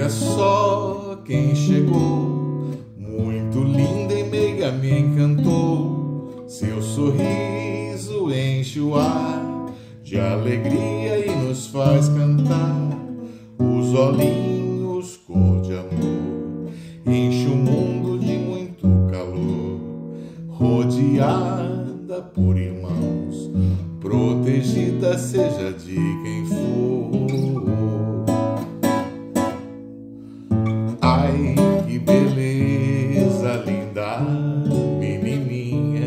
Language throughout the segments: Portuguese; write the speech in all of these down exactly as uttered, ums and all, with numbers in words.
só quem chegou, muito linda e meiga me encantou. Seu sorriso enche o ar de alegria e nos faz cantar. Os olhinhos cor de amor enche o mundo de muito calor. Rodeada por irmãos, protegida seja de quem for. Ai, que beleza linda, menininha,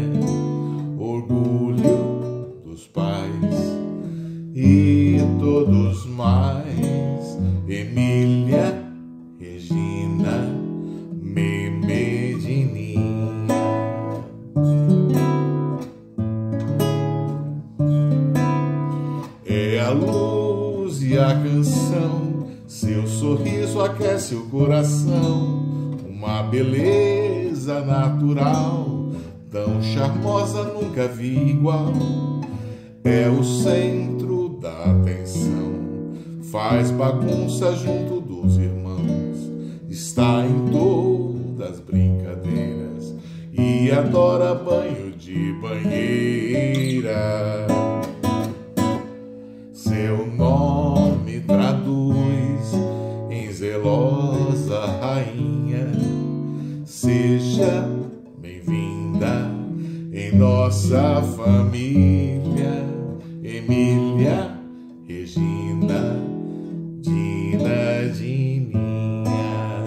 orgulho dos pais e todos mais. Emília Regina Memedininha. É a luz e a canção, seu sorriso aquece o coração. Uma beleza natural, tão charmosa nunca vi igual. É o centro da atenção, faz bagunça junto dos irmãos. Está em todas as brincadeiras e adora banho de banheira. Seu nome traduz em zelosa rainha. Seja bem-vinda em nossa família, Emília Regina Dina Dininha.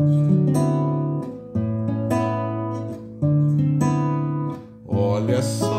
Olha só